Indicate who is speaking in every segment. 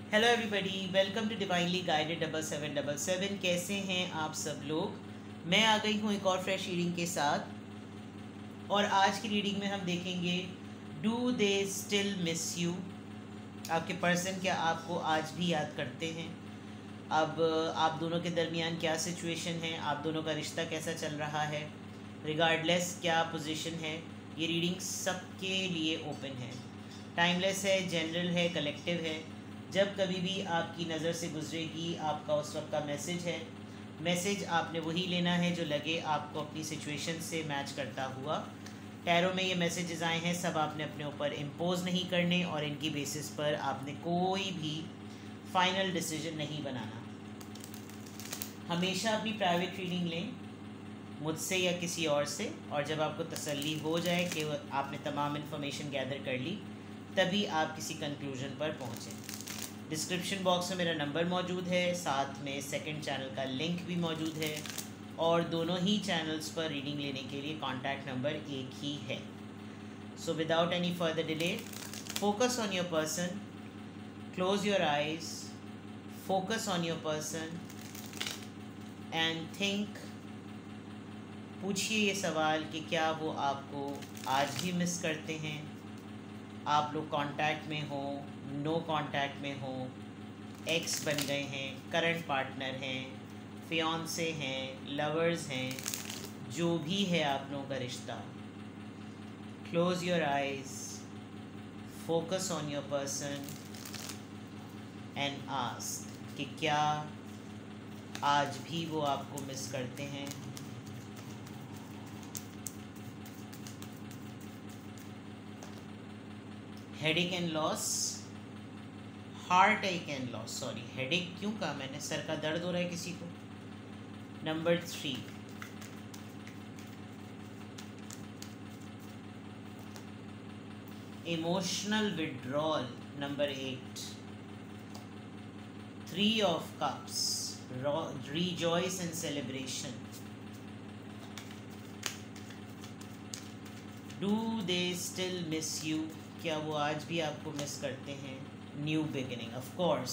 Speaker 1: Hello everybody, welcome to divinely guided 7777। कैसे हैं आप सब लोग। मैं आ गई हूँ एक और फ्रेश रीडिंग के साथ। और आज की रीडिंग में हम देखेंगे, do they still miss you. आपके पर्सन क्या आपको आज भी याद करते हैं। अब आप दोनों के दरमियान क्या सिचुएशन है, आप दोनों का रिश्ता कैसा चल रहा है, रिगार्डलेस क्या पोजीशन है। ये रीडिंग सबके लिए ओपन है, टाइमलेस है, जनरल है, कलेक्टिव है। जब कभी भी आपकी नज़र से गुजरेगी, आपका उस वक्त का मैसेज है। मैसेज आपने वही लेना है जो लगे आपको अपनी सिचुएशन से मैच करता हुआ। टैरो में ये मैसेजेस आए हैं, सब आपने अपने ऊपर इम्पोज नहीं करने और इनकी बेसिस पर आपने कोई भी फाइनल डिसीजन नहीं बनाना। हमेशा अपनी प्राइवेट रीडिंग लें, मुझसे या किसी और से, और जब आपको तसल्ली हो जाए कि आपने तमाम इन्फॉर्मेशन गैदर कर ली, तभी आप किसी कंक्लूजन पर पहुँचें। डिस्क्रिप्शन बॉक्स में मेरा नंबर मौजूद है, साथ में सेकंड चैनल का लिंक भी मौजूद है, और दोनों ही चैनल्स पर रीडिंग लेने के लिए कॉन्टैक्ट नंबर एक ही है। So without any further delay, focus on your person, close your eyes, focus on your person and think. पूछिए ये सवाल कि क्या वो आपको आज भी मिस करते हैं। आप लोग कांटेक्ट में हो, नो कांटेक्ट में हो, एक्स बन गए हैं, करंट पार्टनर हैं, फियांसे हैं, लवर्स हैं, जो भी है आप लोगों का रिश्ता। Close your eyes, focus on your person and ask कि क्या आज भी वो आपको मिस करते हैं। Headache and loss, heartache and loss, sorry headache क्यों कहा मैंने, सर का दर्द हो रहा है किसी को। Number 3, emotional withdrawal. Number 8, 3 of cups, rejoice and celebration. Do they still miss you, क्या वो आज भी आपको मिस करते हैं। New beginning, of course.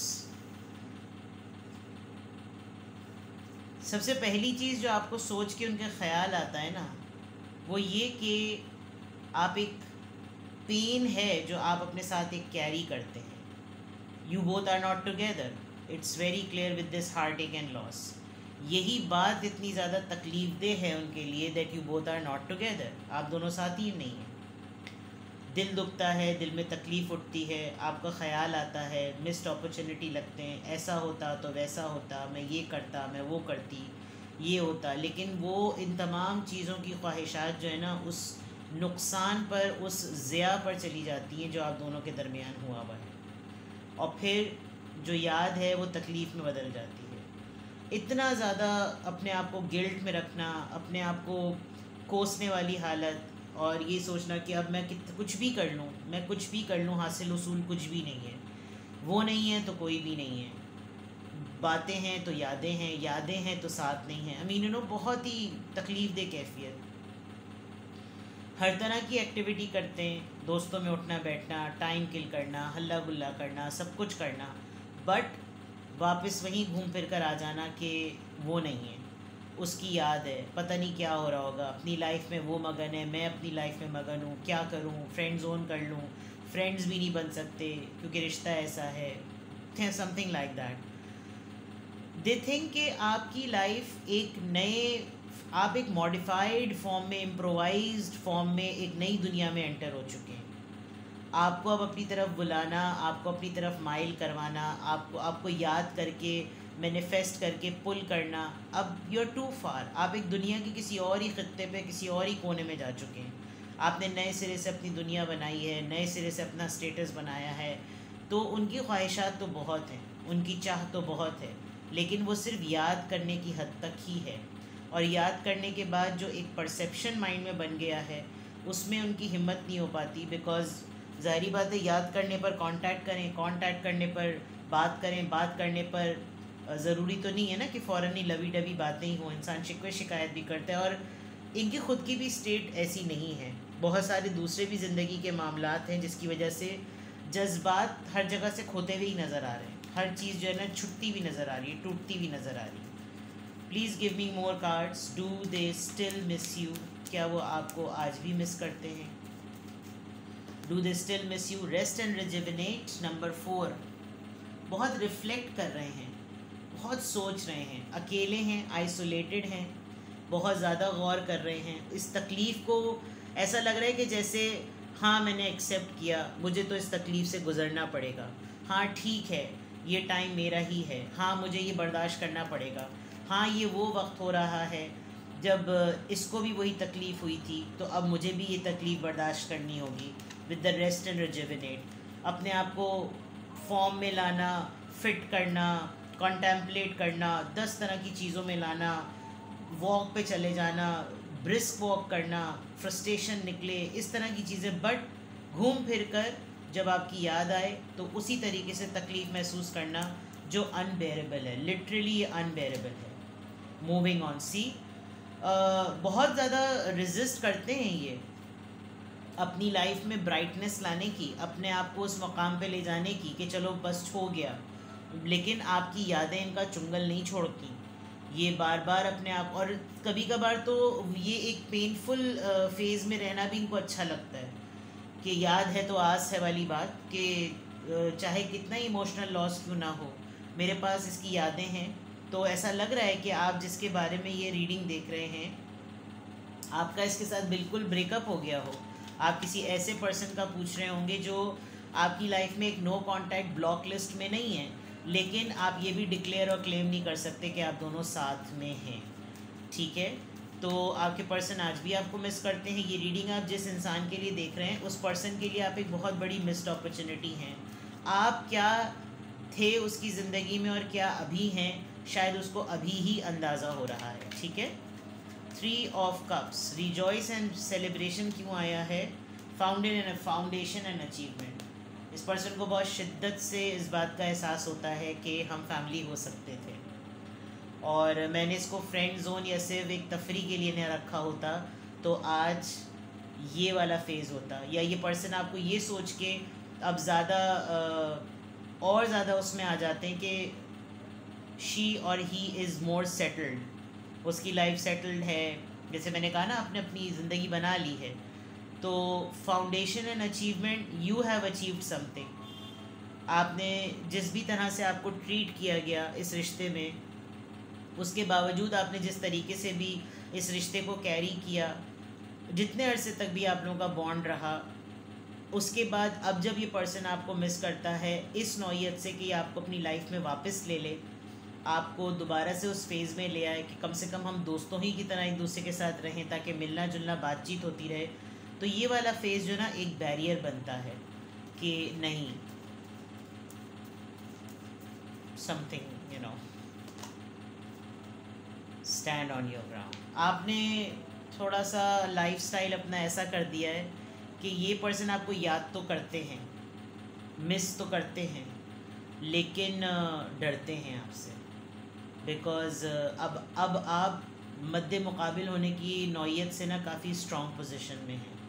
Speaker 1: सबसे पहली चीज़ जो आपको सोच के उनका ख्याल आता है ना, वो ये कि आप एक पेन है जो आप अपने साथ एक कैरी करते हैं। You both are not together, it's very clear with this heartache and loss. यही बात इतनी ज़्यादा तकलीफ दे है उनके लिए, that you both are not together, आप दोनों साथ ही नहीं हैं। दिल दुखता है, दिल में तकलीफ़ उठती है, आपका ख़्याल आता है, मिस्ड अपॉर्चुनिटी लगते हैं, ऐसा होता तो वैसा होता, मैं ये करता, मैं वो करती, ये होता। लेकिन वो इन तमाम चीज़ों की ख्वाहिशात जो है ना, उस नुकसान पर, उस ज़िया पर चली जाती हैं जो आप दोनों के दरमियान हुआ हुआ है, और फिर जो याद है वो तकलीफ़ में बदल जाती है। इतना ज़्यादा अपने आप को गिल्ट में रखना, अपने आप को कोसने वाली हालत, और ये सोचना कि अब मैं कुछ भी कर लूँ, मैं कुछ भी कर लूँ, हासिल उसूल कुछ भी नहीं है। वो नहीं है तो कोई भी नहीं है। बातें हैं तो यादें हैं, यादें हैं तो साथ नहीं है। आई मीन बहुत ही तकलीफ़ दे कैफियत। हर तरह की एक्टिविटी करते हैं, दोस्तों में उठना बैठना, टाइम किल करना, हल्ला गुल्ला करना, सब कुछ करना, बट वापस वहीं घूम फिर कर आ जाना कि वो नहीं है, उसकी याद है, पता नहीं क्या हो रहा होगा, अपनी लाइफ में वो मगन है, मैं अपनी लाइफ में मगन हूँ, क्या करूँ, फ्रेंड जोन कर लूँ, फ्रेंड्स भी नहीं बन सकते क्योंकि रिश्ता ऐसा है, something like that. They think कि आपकी लाइफ एक नए, आप एक मॉडिफाइड फॉर्म में, इम्प्रोवाइज्ड फॉर्म में एक नई दुनिया में एंटर हो चुके हैं। आपको अब अपनी तरफ बुलाना, आपको अपनी तरफ माइल करवाना, आपको याद करके, मैनिफेस्ट करके पुल करना, अब यू आर टू फार। आप एक दुनिया के किसी और ही खत्ते पे, किसी और ही कोने में जा चुके हैं। आपने नए सिरे से अपनी दुनिया बनाई है, नए सिरे से अपना स्टेटस बनाया है। तो उनकी ख्वाहिशात तो बहुत हैं, उनकी चाह तो बहुत है, लेकिन वो सिर्फ याद करने की हद तक ही है। और याद करने के बाद जो एक परसेप्शन माइंड में बन गया है, उसमें उनकी हिम्मत नहीं हो पाती। बिकॉज़ ज़ाहिरी बात है, याद करने पर कांटेक्ट करें, कांटेक्ट करने पर बात करें, बात करने पर ज़रूरी तो नहीं है ना कि फ़ौरन ही लवी डवी बातें ही हों, इंसान शिकवे शिकायत भी करता है। और इनकी ख़ुद की भी स्टेट ऐसी नहीं है, बहुत सारे दूसरे भी ज़िंदगी के मामलात हैं जिसकी वजह से जज्बात हर जगह से खोते हुए ही नज़र आ रहे हैं, हर चीज़ जो है ना छुटती हुई नज़र आ रही है, टूटती हुई नज़र आ रही है। Please give me more cards. Do they still miss you? क्या वो आपको आज भी मिस करते हैं? Do they still miss you? Rest and rejuvenate. Number 4, बहुत रिफ्लेक्ट कर रहे हैं, बहुत सोच रहे हैं, अकेले हैं, आइसोलेटेड हैं, बहुत ज़्यादा गौर कर रहे हैं इस तकलीफ़ को। ऐसा लग रहा है कि जैसे हाँ मैंने एक्सेप्ट किया, मुझे तो इस तकलीफ़ से गुज़रना पड़ेगा, हाँ ठीक है ये टाइम मेरा ही है, हाँ मुझे ये बर्दाश्त करना पड़ेगा, हाँ ये वो वक्त हो रहा है जब इसको भी वही तकलीफ़ हुई थी, तो अब मुझे भी ये तकलीफ़ बर्दाश्त करनी होगी। With the rest and rejuvenate, अपने आप को फॉर्म में लाना, फिट करना, कॉन्टेम्पलेट करना, 10 तरह की चीज़ों में लाना, वॉक पे चले जाना, ब्रिस्क वॉक करना, फ्रस्ट्रेशन निकले, इस तरह की चीज़ें। बट घूम फिर कर जब आपकी याद आए तो उसी तरीके से तकलीफ़ महसूस करना जो अनबेरेबल है, लिटरली अनबेरेबल है। Moving on. सी बहुत ज़्यादा रेजिस्ट करते हैं ये अपनी लाइफ में ब्राइटनेस लाने की, अपने आप को उस मकाम पे ले जाने की कि चलो बस हो गया, लेकिन आपकी यादें इनका चुंगल नहीं छोड़ती। ये बार बार अपने आप, और कभी कभार तो ये एक पेनफुल फेज़ में रहना भी इनको अच्छा लगता है कि याद है तो आस है वाली बात, कि चाहे कितना इमोशनल लॉस क्यों ना हो, मेरे पास इसकी यादें हैं। तो ऐसा लग रहा है कि आप जिसके बारे में ये रीडिंग देख रहे हैं, आपका इसके साथ बिल्कुल ब्रेकअप हो गया हो। आप किसी ऐसे पर्सन का पूछ रहे होंगे जो आपकी लाइफ में एक नो कांटेक्ट ब्लॉक लिस्ट में नहीं है, लेकिन आप ये भी डिक्लेयर और क्लेम नहीं कर सकते कि आप दोनों साथ में हैं। ठीक है, तो आपके पर्सन आज भी आपको मिस करते हैं। ये रीडिंग आप जिस इंसान के लिए देख रहे हैं, उस पर्सन के लिए आप एक बहुत बड़ी मिस्ड अपॉर्चुनिटी हैं। आप क्या थे उसकी ज़िंदगी में और क्या अभी हैं, शायद उसको अभी ही अंदाज़ा हो रहा है। ठीक है। 3 of cups, rejoice and celebration क्यों आया है? Foundation and achievement. इस पर्सन को बहुत शिद्दत से इस बात का एहसास होता है कि हम फैमिली हो सकते थे, और मैंने इसको फ्रेंड जोन या सिर्फ एक तफरी के लिए नहीं रखा होता तो आज ये वाला फेज़ होता, या ये पर्सन आपको ये सोच के अब ज़्यादा और ज़्यादा उसमें आ जाते हैं कि शी और ही इज़ मोर सेटल्ड, उसकी लाइफ सेटल्ड है। जैसे मैंने कहा ना, आपने अपनी ज़िंदगी बना ली है। तो foundation and achievement, you have achieved something. आपने जिस भी तरह से आपको ट्रीट किया गया इस रिश्ते में, उसके बावजूद आपने जिस तरीके से भी इस रिश्ते को कैरी किया, जितने अरसे तक भी आप लोगों का बॉन्ड रहा, उसके बाद अब जब ये पर्सन आपको मिस करता है इस नौयत से कि आपको अपनी लाइफ में वापस ले ले, आपको दोबारा से उस फेज़ में ले आए कि कम से कम हम दोस्तों ही की तरह एक दूसरे के साथ रहें, ताकि मिलना जुलना बातचीत होती रहे, तो ये वाला फेज़ जो ना एक बैरियर बनता है कि नहीं, something you know, stand on your ground. आपने थोड़ा सा लाइफस्टाइल अपना ऐसा कर दिया है कि ये पर्सन आपको याद तो करते हैं, मिस तो करते हैं, लेकिन डरते हैं आपसे, बिकॉज़ अब आप मद्दे मुकाबिल होने की नौयत से ना काफ़ी स्ट्रॉन्ग पोजीशन में हैं।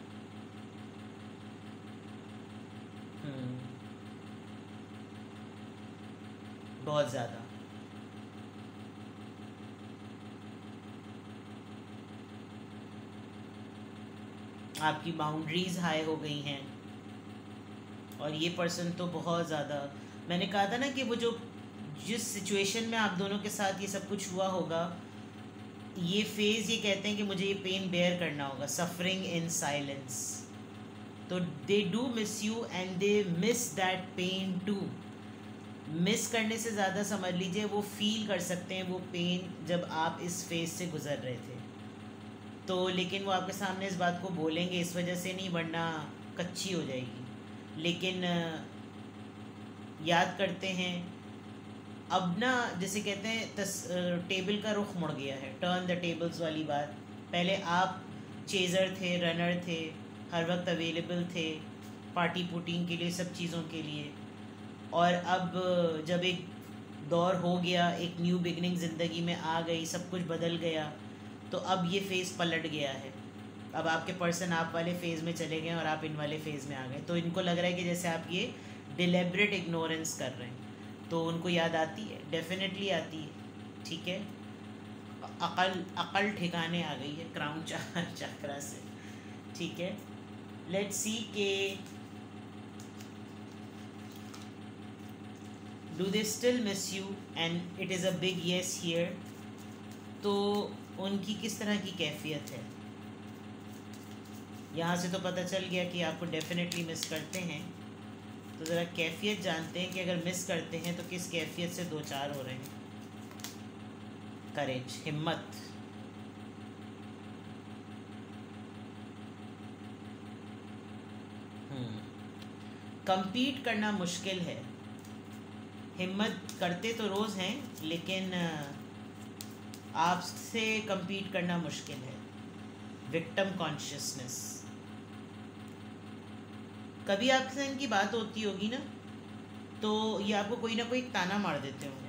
Speaker 1: बहुत ज़्यादा। आपकी बाउंड्रीज़ हाई हो गई हैं, और ये पर्सन तो बहुत ज़्यादा, मैंने कहा था ना कि वो जो जिस सिचुएशन में आप दोनों के साथ ये सब कुछ हुआ होगा, ये फेज़ ये कहते हैं कि मुझे ये पेन बेयर करना होगा, सफरिंग इन साइलेंस। तो they do miss you and they miss that pain too. Miss करने से ज़्यादा समझ लीजिए वो फील कर सकते हैं वो पेन जब आप इस फेज़ से गुज़र रहे थे। तो लेकिन वो आपके सामने इस बात को बोलेंगे इस वजह से नहीं, वरना कच्ची हो जाएगी। लेकिन याद करते हैं अब ना, जैसे कहते हैं टेबल का रुख मुड़ गया है, टर्न द टेबल्स वाली बात। पहले आप चेज़र थे, रनर थे, हर वक्त अवेलेबल थे पार्टी पुटिंग के लिए, सब चीज़ों के लिए, और अब जब एक दौर हो गया, एक न्यू बिगनिंग ज़िंदगी में आ गई, सब कुछ बदल गया, तो अब ये फ़ेज़ पलट गया है। अब आपके पर्सन आप वाले फ़ेज़ में चले गए और आप इन वाले फ़ेज़ में आ गए, तो इनको लग रहा है कि जैसे आप ये डिलेबरेट इग्नोरेंस कर रहे हैं, तो उनको याद आती है, डेफिनेटली आती है, ठीक है। अकल अकल ठिकाने आ गई है क्राउन चक्रा से, ठीक है। लेट्स सी के do they still miss you, and it is a big yes here. तो उनकी किस तरह की कैफियत है, यहाँ से तो पता चल गया कि आपको डेफिनेटली मिस करते हैं। तो ज़रा कैफियत जानते हैं कि अगर मिस करते हैं तो किस कैफियत से दो चार हो रहे हैं। करेज, हिम्मत, compete करना मुश्किल है। हिम्मत करते तो रोज़ हैं, लेकिन आपसे compete करना मुश्किल है। विक्टिम कॉन्शियसनेस, कभी आपसे इनकी बात होती होगी ना, तो ये आपको कोई ना कोई ताना मार देते होंगे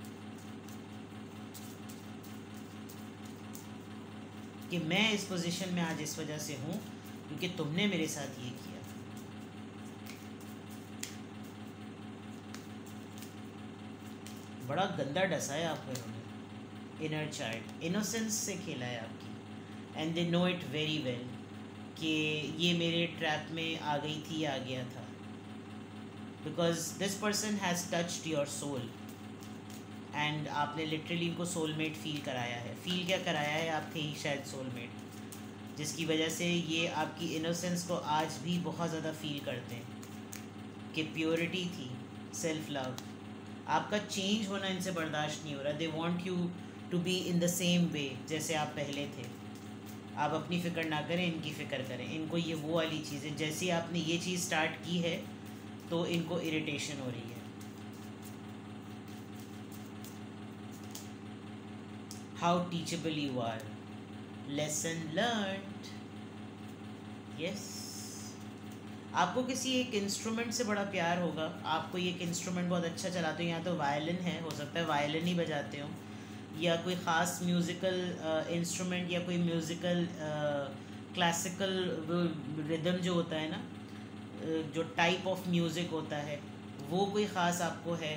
Speaker 1: कि मैं इस पोजीशन में आज इस वजह से हूँ क्योंकि तुमने मेरे साथ ये किया। बड़ा गंदा डसा है आपको इन्होंने, इनर चाइल्ड, इनोसेंस से खेला है आपकी, and they know it very well कि ये मेरे ट्रैप में आ गई थी, आ गया था, because this person has touched your soul, and आपने लिटरली इनको सोलमेट फील कराया है। फील क्या कराया है, आप थे ही शायद सोलमेट, जिसकी वजह से ये आपकी इनोसेंस को आज भी बहुत ज़्यादा फील करते हैं कि प्योरिटी थी, सेल्फ लव। आपका चेंज होना इनसे बर्दाश्त नहीं हो रहा। They want you to be in the same way जैसे आप पहले थे। आप अपनी फ़िक्र ना करें, इनकी फ़िक्र करें। इनको ये वो वाली चीज़ें, जैसे आपने ये चीज़ स्टार्ट की है तो इनको इरिटेशन हो रही है। How teachable you are, lesson learned. Yes, आपको किसी एक इंस्ट्रूमेंट से बड़ा प्यार होगा। आप कोई एक इंस्ट्रूमेंट बहुत अच्छा चलाते हो, यहाँ तो वायलिन है, हो सकता है वायलिन ही बजाते हो, या कोई ख़ास म्यूज़िकल इंस्ट्रूमेंट, या कोई म्यूज़िकल क्लासिकल रिदम जो होता है ना, जो टाइप ऑफ म्यूज़िक होता है, वो कोई ख़ास आपको है।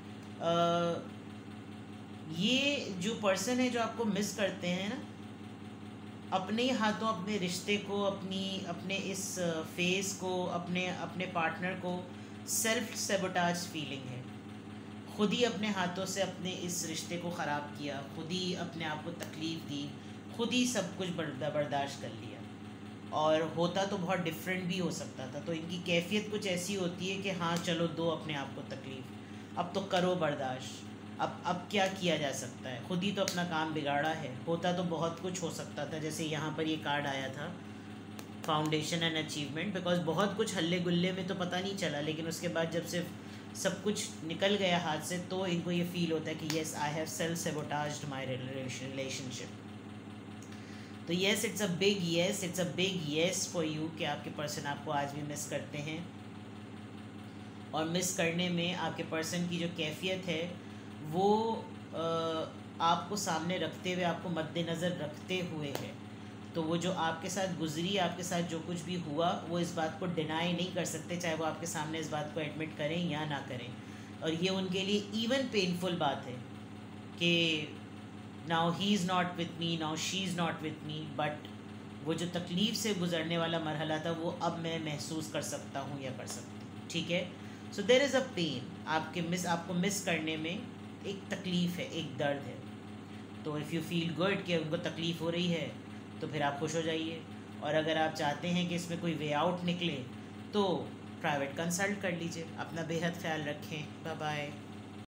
Speaker 1: ये जो पर्सन है जो आपको मिस करते हैं ना, अपने ही हाथों अपने रिश्ते को, अपने इस फेस को, अपने पार्टनर को सेल्फ सेबोटाज फीलिंग है। खुद ही अपने हाथों से अपने इस रिश्ते को ख़राब किया, खुद ही अपने आप को तकलीफ़ दी, खुद ही सब कुछ बर्दाश्त कर लिया। और होता तो बहुत डिफरेंट भी हो सकता था। तो इनकी कैफियत कुछ ऐसी होती है कि हाँ चलो दो अपने आप को तकलीफ़, अब तो करो बर्दाश्त, अब क्या किया जा सकता है, खुद ही तो अपना काम बिगाड़ा है। होता तो बहुत कुछ हो सकता था, जैसे यहाँ पर ये कार्ड आया था, फाउंडेशन एंड अचीवमेंट, बिकॉज बहुत कुछ हल्ले गुल्ले में तो पता नहीं चला, लेकिन उसके बाद जब से सब कुछ निकल गया हाथ से, तो इनको ये फील होता है कि yes I have self sabotaged my relationship. तो yes, it's a big yes, it's a big yes for you कि आपके पर्सन आपको आज भी मिस करते हैं। और मिस करने में आपके पर्सन की जो कैफियत है वो आपको सामने रखते हुए, आपको मद्देनज़र रखते हुए है। तो वो जो आपके साथ गुजरी, आपके साथ जो कुछ भी हुआ, वो इस बात को डिनाई नहीं कर सकते, चाहे वो आपके सामने इस बात को एडमिट करें या ना करें। और ये उनके लिए इवन पेनफुल बात है कि now he is not with me, now she is not with me, but वो जो तकलीफ़ से गुजरने वाला मरहला था वो अब मैं महसूस कर सकता हूँ या कर सकती हूँ, ठीक है। So there is a pain, आपको मिस करने में एक तकलीफ़ है, एक दर्द है। तो इफ़ यू फील गुड कि उनको तकलीफ़ हो रही है तो फिर आप खुश हो जाइए। और अगर आप चाहते हैं कि इसमें कोई वे आउट निकले तो प्राइवेट कंसल्ट कर लीजिए। अपना बेहद ख्याल रखें। Bye bye.